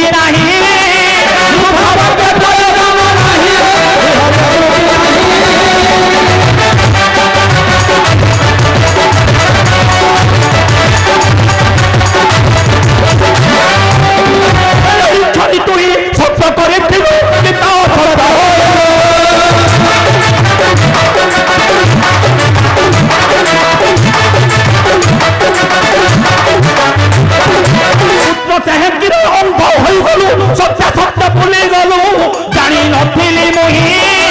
नहीं तू ही सत्य करे चाहे कि अंध हो गलु सत्य सत्य भूली गलु जानी नथिली मुही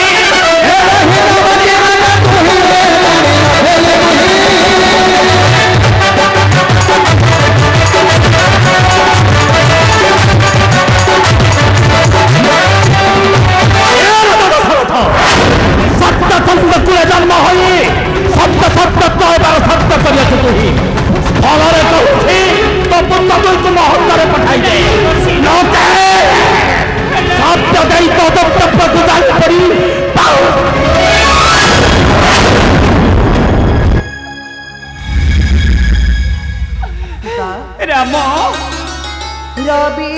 सत्य सत्य कुले जन्म होई सत्य सत्य कहबार सत्य करिया तुही फलरे कहूछि तो पुत्र तुम हत्यारे पठाई दे नोटे सत्य गई तो दत्तक को जान पड़ी राम रवि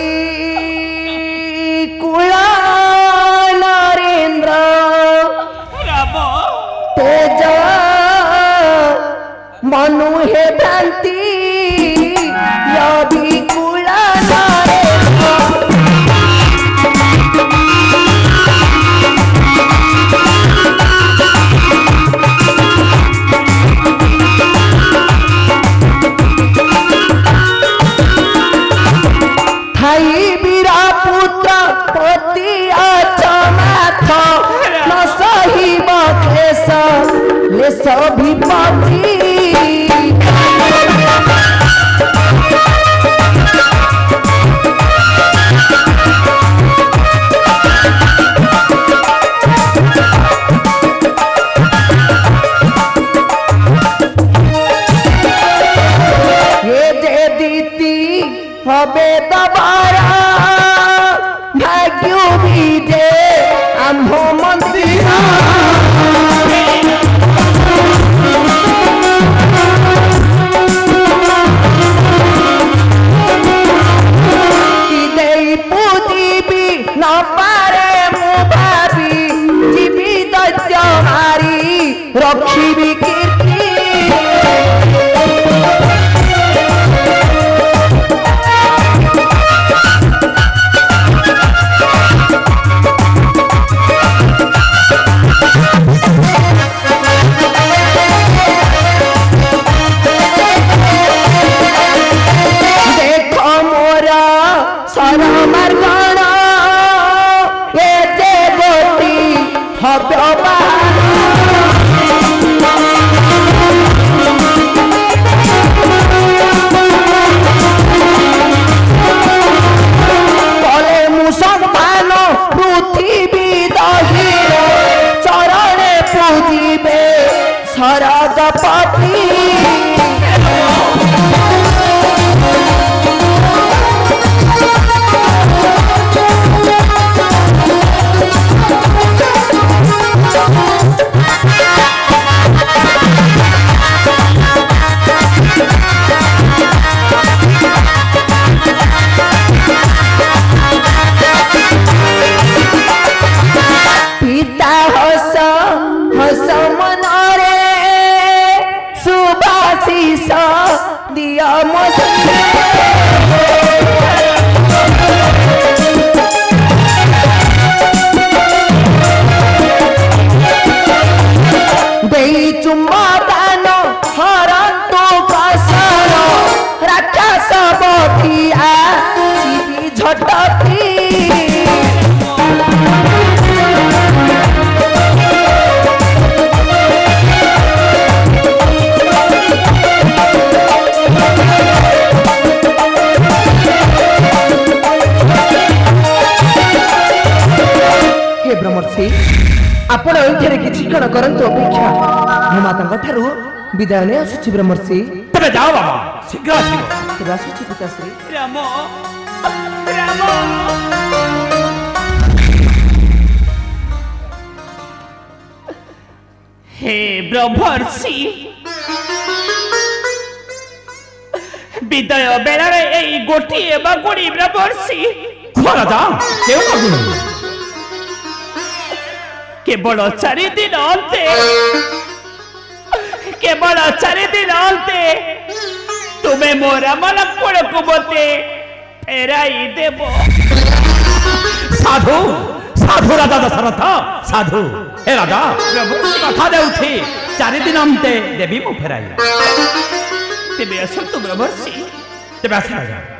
कुला नरेंद्र राम तेज मनु हे भ्रांति रवि कुला नरेंद्र थाई बीरा पुत्र पति अचमाथ न सही बकेश ले सभी पति ये जे दीति हबे दबारा भाग्यो बीजे आम्भ मंदिरा कि पूजीबी न पारे मु भावी जीवी दैत्य मारी रखिबी कीर्ति आपण एठरे किछि कण करंतु अपेक्षा मो माता ठारू विदाय ने आसुछि ब्रह्मर्षि तबे जाओ बाबा शीघ्र आसीबो तबे आसुछि पिताश्री राम राम हे ब्रह्मर्षि विदाय बेला रे एई गोटी एबा गोडी ब्रह्मर्षि ରାଜା କେଉଁ ଅଗୁଣି केवल 4 दिन अंते केवल 4 दिन अंते तुम्हें मोरा मन कोड़ को मते फेराई देव साधु साधु राजा दशरथ साधु हे राजा कथा देउछि 4 दिन अंते देवी मु फेराई तेबे असंतु ब्रह्मर्षि तेबे आस राजा